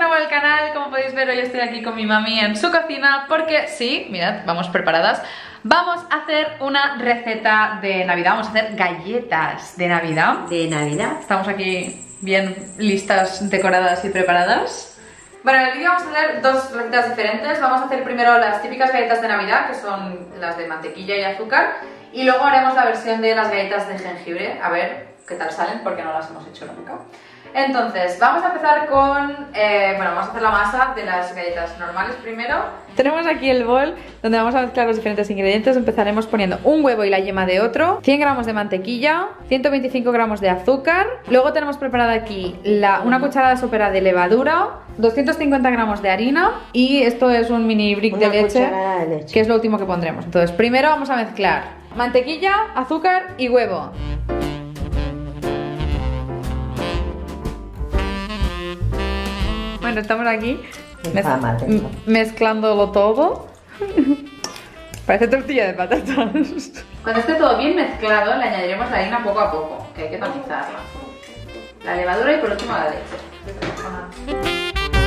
nuevo al canal. Como podéis ver, hoy estoy aquí con mi mami en su cocina porque sí, mirad, vamos preparadas. Vamos a hacer una receta de Navidad, vamos a hacer galletas de Navidad. Estamos aquí bien listas, decoradas y preparadas. Bueno, en el vídeo vamos a hacer dos recetas diferentes. Vamos a hacer primero las típicas galletas de Navidad, que son las de mantequilla y azúcar. Y luego haremos la versión de las galletas de jengibre, a ver qué tal salen, porque no las hemos hecho nunca. Entonces, vamos a empezar con, vamos a hacer la masa de las galletas normales primero. Tenemos aquí el bol donde vamos a mezclar los diferentes ingredientes. Empezaremos poniendo un huevo y la yema de otro, 100 gramos de mantequilla, 125 gramos de azúcar. Luego tenemos preparada aquí una cucharada sopera de levadura, 250 gramos de harina y esto es un mini brick de leche, que es lo último que pondremos. Entonces, primero vamos a mezclar mantequilla, azúcar y huevo. Bueno, estamos aquí mezclándolo todo. Parece tortilla de patatas. Cuando esté todo bien mezclado, le añadiremos la harina poco a poco, que hay que tamizarla. La levadura y por último la leche.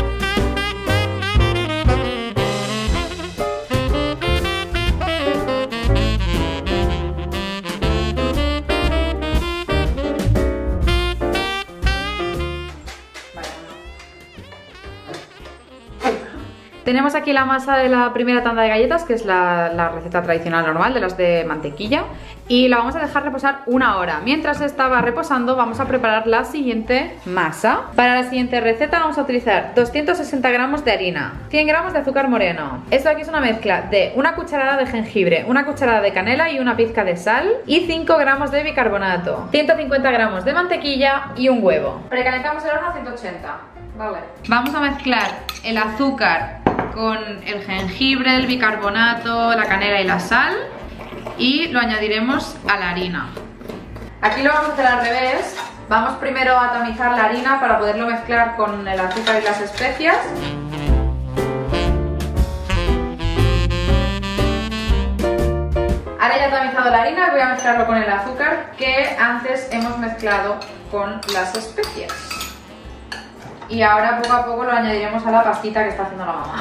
Tenemos aquí la masa de la primera tanda de galletas, que es la receta tradicional normal de las de mantequilla, y la vamos a dejar reposar una hora. Mientras estaba reposando vamos a preparar la siguiente masa. Para la siguiente receta vamos a utilizar 260 gramos de harina, 100 gramos de azúcar moreno. Esto aquí es una mezcla de una cucharada de jengibre, una cucharada de canela y una pizca de sal, y 5 gramos de bicarbonato, 150 gramos de mantequilla y un huevo. Precalentamos el horno a 180. Vale. Vamos a mezclar el azúcar con el jengibre, el bicarbonato, la canela y la sal, y lo añadiremos a la harina. Aquí lo vamos a hacer al revés. Vamos primero a tamizar la harina para poderlo mezclar con el azúcar y las especias. Ahora ya he tamizado la harina y voy a mezclarlo con el azúcar que antes hemos mezclado con las especias. Y ahora poco a poco lo añadiremos a la pastita que está haciendo la mamá.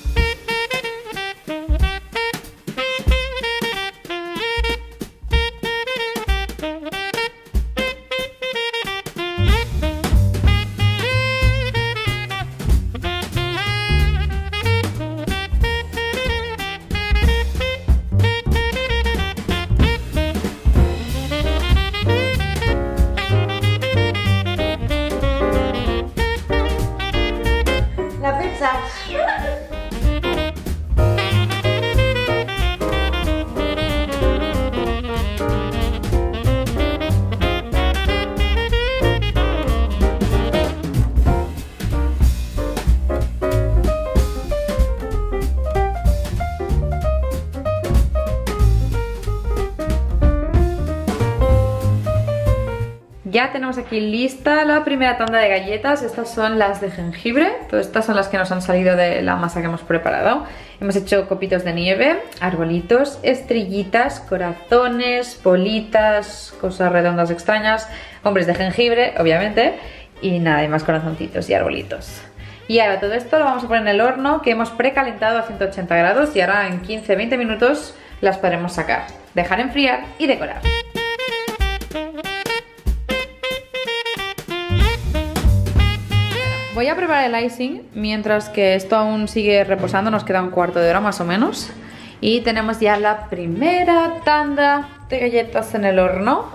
Ya tenemos aquí lista la primera tanda de galletas. Estas son las de jengibre. Todas estas son las que nos han salido de la masa que hemos preparado. Hemos hecho copitos de nieve, arbolitos, estrellitas, corazones, bolitas, cosas redondas extrañas, hombres de jengibre, obviamente, y nada, hay más corazoncitos y arbolitos. Y ahora todo esto lo vamos a poner en el horno que hemos precalentado a 180 grados y ahora en 15-20 minutos las podremos sacar, dejar enfriar y decorar. Voy a preparar el icing mientras que esto aún sigue reposando, nos queda un cuarto de hora más o menos. Y tenemos ya la primera tanda de galletas en el horno.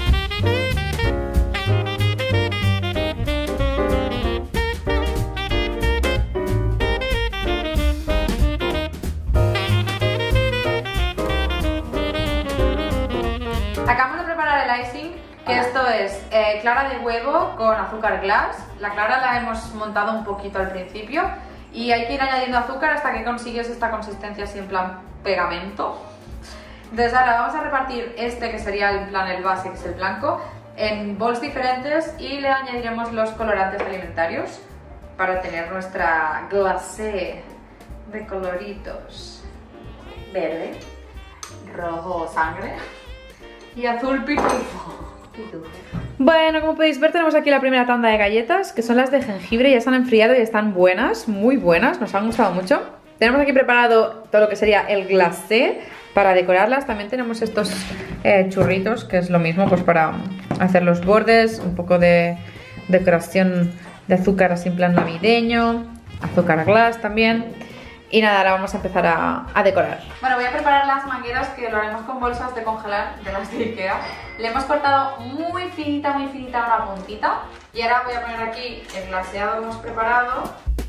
Acabamos de preparar el icing, que esto es clara de huevo con azúcar glass. La clara la hemos montado un poquito al principio y hay que ir añadiendo azúcar hasta que consigues esta consistencia así en plan pegamento. Entonces ahora vamos a repartir este, que sería en plan el base, que es el blanco, en bols diferentes y le añadiremos los colorantes alimentarios para tener nuestra glacé de coloritos: verde, rojo sangre y azul pitufo. Bueno, como podéis ver tenemos aquí la primera tanda de galletas, que son las de jengibre, ya se han enfriado y están buenas, muy buenas, nos han gustado mucho. Tenemos aquí preparado todo lo que sería el glacé para decorarlas. También tenemos estos churritos, que es lo mismo pues para hacer los bordes, un poco de decoración de azúcar así en plan navideño, azúcar glass también. Y nada, ahora vamos a empezar a decorar. Bueno, voy a preparar las mangueras, que lo haremos con bolsas de congelar de las de Ikea. Le hemos cortado muy finita una puntita. Y ahora voy a poner aquí el glaseado que hemos preparado.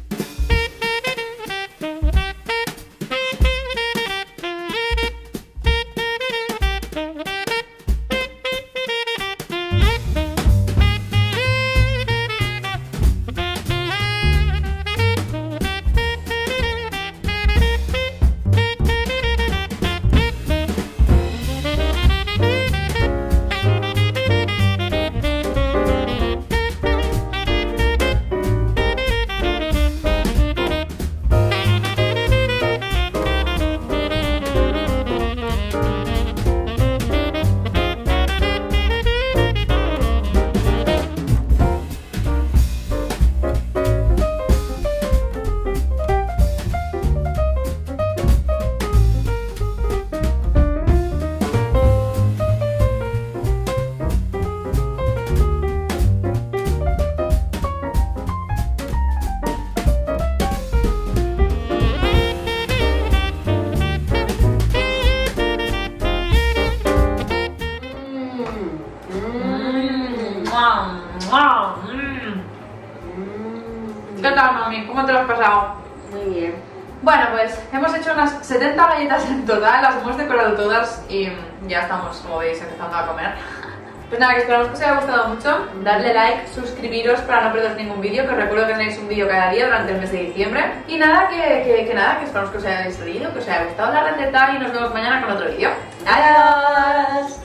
¿Qué tal, mami? ¿Cómo te lo has pasado? Muy bien. Bueno, pues hemos hecho unas 70 galletas en total, las hemos decorado todas y ya estamos, como veis, empezando a comer. Pues nada, que esperamos que os haya gustado mucho. Darle like, suscribiros para no perderos ningún vídeo, que os recuerdo que tenéis un vídeo cada día durante el mes de diciembre. Y nada, que esperamos que os haya servido, que os haya gustado la receta y nos vemos mañana con otro vídeo. ¡Adiós!